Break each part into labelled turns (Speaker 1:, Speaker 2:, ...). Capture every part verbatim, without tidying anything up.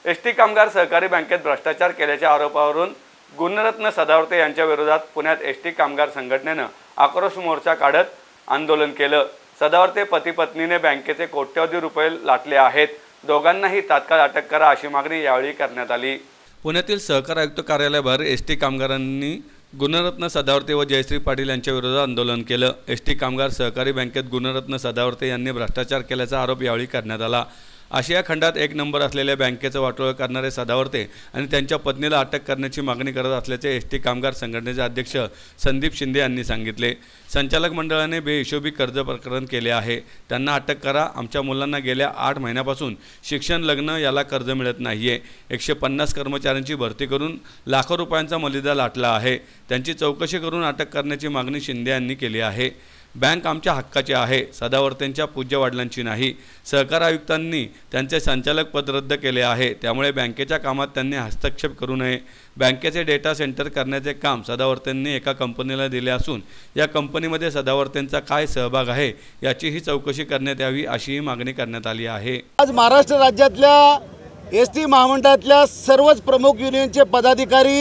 Speaker 1: ST कामगार सहकारी बँकेत भ्रष्टाचार केल्याच्या आरोपावरून गुणरत्न सदावर्ते यांच्या विरोधात पुण्यात एसटी कामगार संघटनेनं आक्रोश मोर्चा काढत आंदोलन केलं। सदावर्ते पती पत्नीने बँकेचे कोट्यवधी रुपये लाटले आहेत, दोघांनाही तात्काळ अटक करा अशी मागणी यावेळी करण्यात आली। पुण्यातील सहकार आयुक्त कार्यालयाबाहेर एसटी कामगारांनी गुणरत्न सदावर्ते व जयश्री पाटील यांच्या विरोधात आंदोलन केलं। एसटी कामगार सहकारी बँकेत गुणरत्न सदावर्ते यांनी भ्रष्टाचार केल्याचा आरोप यावेळी करण्यात आला। आशिया खंडात एक नंबर असलेल्या बँकेचं वाटोळं करणारे सदावर्ते आणि त्यांच्या पत्नीला अटक करण्याची मागणी करत असल्याचे एसटी कामगार संघटनेचे अध्यक्ष संदीप शिंदे यांनी सांगितले। संचालक मंडळाने बेहिशोबी कर्ज प्रकरण केले आहे, त्यांना अटक करा। आमच्या मुलांना गेल्या आठ महिन्यापासून शिक्षण, लग्न याला कर्ज मिळत नाहीये। एकशे पन्नास कर्मचाऱ्यांची भरती करून लाखो रुपयांचा मलिदा लाटला आहे, त्यांची चौकशी करून अटक करण्याची मागणी शिंदे यांनी केली आहे। बँक आमच्या हक्काची आहे, सदावर्तेंच्या पूज्य वडिलांची नाही। सहकार आयुक्तांनी त्यांचे संचालक पद रद्द केले आहे, त्यामुळे बँकेच्या कामात त्यांनी हस्तक्षेप करू नये। बँकेचे डेटा सेंटर करण्याचे काम सदावर्तेंनी एका कंपनीला दिले असून या कंपनीमध्ये सदावर्तेंचा काय सहभाग आहे याचीही चौकशी करण्यात यावी अशीही मागणी करण्यात आली आहे।
Speaker 2: आज महाराष्ट्र राज्यातल्या एसटी महामंडळातल्या सर्वच प्रमुख युनियनचे पदाधिकारी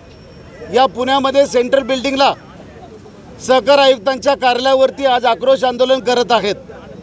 Speaker 2: या पुण्यामध्ये सेंट्रल बिल्डिंगला सहकार आयुक्तांच्या कार्यालयावरती आज आक्रोश आंदोलन करत आहेत।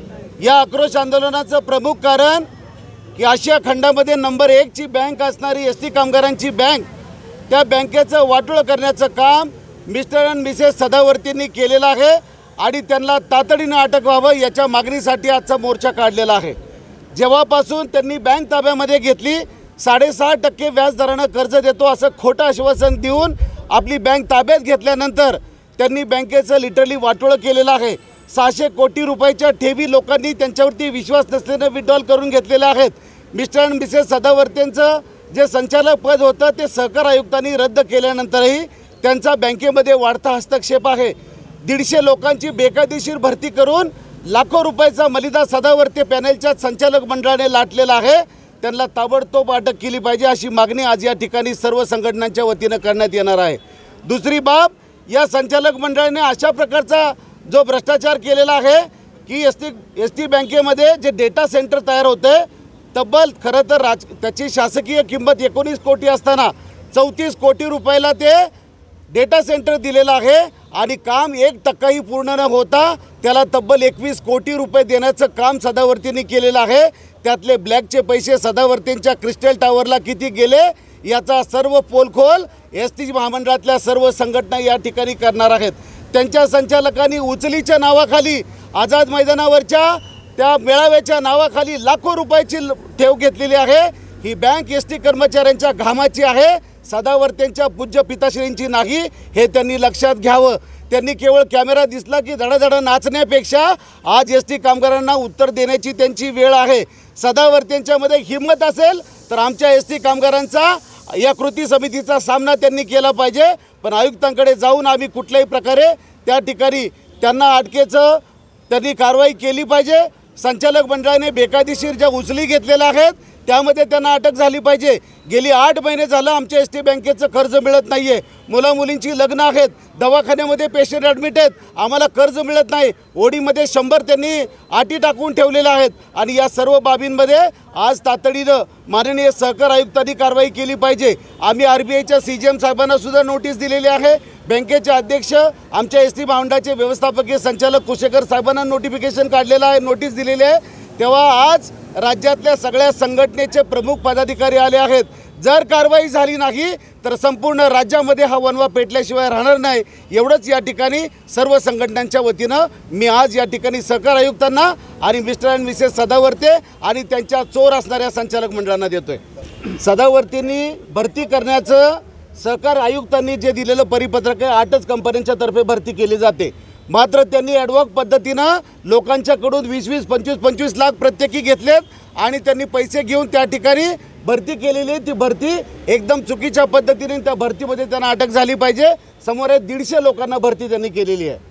Speaker 2: या आक्रोश आंदोलनाचं प्रमुख कारण की आशिया खंडामध्ये नंबर एक ची बँक असणारी एसटी कामगारांची बँक, त्या बँकेचं वाटोळं करण्याचं काम मिस्टर अँड मिसेस सदावर्तेंनी केलेलं आहे आणि त्यांना तातडीनं अटक व्हावं याच्या मागणीसाठी आजचा मोर्चा काढलेला आहे। जेव्हापासून त्यांनी बँक ताब्यामध्ये घेतली, साडेसहा टक्के व्याजदरानं कर्ज देतो असं खोटं आश्वासन देऊन आपली बँक ताब्यात घेतल्यानंतर त्यांनी बँकेचं लिटरली वाटोळं केलेलं आहे। सहाशे कोटी रुपयाच्या ठेवी लोकांनी त्यांच्यावरती विश्वास नसल्यानं विड्रॉल करून घेतलेले आहेत। मिस्टर अँड मिसेस सदावर्तेंचं जे संचालक पद होतं ते सहकार आयुक्तांनी रद्द केल्यानंतरही त्यांचा बँकेमध्ये वाढता हस्तक्षेप आहे। दीडशे लोकांची बेकायदेशीर भरती करून लाखो रुपयाचा मलिदा सदावर्ते पॅनेलच्या संचालक मंडळाने लाटलेला आहे, त्यांना ताबडतोब अटक केली पाहिजे अशी मागणी आज या ठिकाणी सर्व संघटनांच्या वतीनं करण्यात येणार आहे। दुसरी बाब, या संचालक मंडळाने अशा प्रकारचा जो भ्रष्टाचार केलेला आहे की एस टी एस टी बँकेमध्ये जे डेटा सेंटर तयार होते, तब्बल खरं तर राज त्याची शासकीय किंमत एकोणीस कोटी असताना चौतीस कोटी रुपयाला ते डेटा सेंटर दिलेलं आहे आणि काम एक टक्काही पूर्ण न होता त्याला तब्बल एकवीस कोटी रुपये देण्याचं काम सदावर्तेंनी केलेलं आहे। त्यातले ब्लॅकचे पैसे सदावर्तेंच्या क्रिस्टल टावरला किती गेले याचा सर्व पोलखोल एस टी महामंडळातल्या सर्व संघटना या ठिकाणी करणार आहेत। त्यांच्या संचालकांनी उचलीच्या नावाखाली आझाद मैदानावरच्या त्या मेळाव्याच्या नावाखाली लाखो रुपयाची ठेव घेतलेली आहे। ही बँक एस टी कर्मचाऱ्यांच्या घामाची आहे, सदावर्तेंच्या पूज्य पिताश्रींची नाही, हे त्यांनी लक्षात घ्यावं। त्यांनी केवळ कॅमेरा दिसला की धडाधडा नाचण्यापेक्षा आज एस टी कामगारांना उत्तर देण्याची त्यांची वेळ आहे। सदावर्तेंच्यामध्ये हिंमत असेल तर आमच्या एस टी कामगारांचा या कृती समितीचा सामना त्यांनी केला पाहिजे, पण आयुक्तांकडे जाऊन आम्ही कुठल्याही प्रकारे त्या ठिकाणी त्यांना अटकेचं त्यांनी कारवाई केली पाहिजे। संचालक मंडळाने बेकायदेशीर ज्या उचली घेतलेल्या आहेत त्यामध्ये त्यांना अटक झाली पाहिजे। गेली आठ महिने झालं आमच्या एस टी बँकेचं कर्ज मिळत नाही आहे, मुला मुलींची लग्न आहेत, दवाखान्यामध्ये पेशंट ॲडमिट आहेत, आम्हाला कर्ज मिळत नाही। ओडीमध्ये शंभर त्यांनी अटी टाकून ठेवलेल्या आहेत आणि या सर्व बाबींमध्ये आज तातडीनं माननीय सहकार आयुक्तांनी कारवाई केली पाहिजे। आम्ही आर बी आयच्या सी जी एम साहेबांना सुद्धा नोटीस दिलेली आहे, बँकेचे अध्यक्ष आमच्या एस टी महामंडळाचे व्यवस्थापकीय संचालक कुशेकर साहेबांना नोटिफिकेशन काढलेलं आहे, नोटीस दिलेली आहे। तेव्हा आज राज्यातल्या सगळ्या संघटनेचे प्रमुख पदाधिकारी आले आहेत। जर कारवाई झाली नाही तर संपूर्ण राज्यामध्ये हा वणवा पेटल्याशिवाय राहणार नाही, एवढंच या ठिकाणी सर्व संघटनांच्या वतीनं मी आज या ठिकाणी सहकार आयुक्तांना आणि मिस्टर अँड मिसेस सदावर्ते आणि त्यांच्या चोर असणाऱ्या संचालक मंडळांना देतोय। सदावर्तेंनी भरती करण्याचं सहकार आयुक्तांनी जे दिलेलं परिपत्रक आहे, आठच कंपन्यांच्या तर्फे भरती केली जाते, मात्र त्यांनी ॲडव्हॉक पद्धतीनं लोकांच्याकडून वीस वीस पंचवीस पंचवीस लाख प्रत्येकी घेतलेत आणि त्यांनी पैसे घेऊन त्या ठिकाणी भरती केलेली ती भरती एकदम चुकीच्या पद्धतीने त्या भरतीमध्ये त्यांना अटक झाली पाहिजे। समोर दीडशे लोकांना भरती त्यांनी केलेली आहे।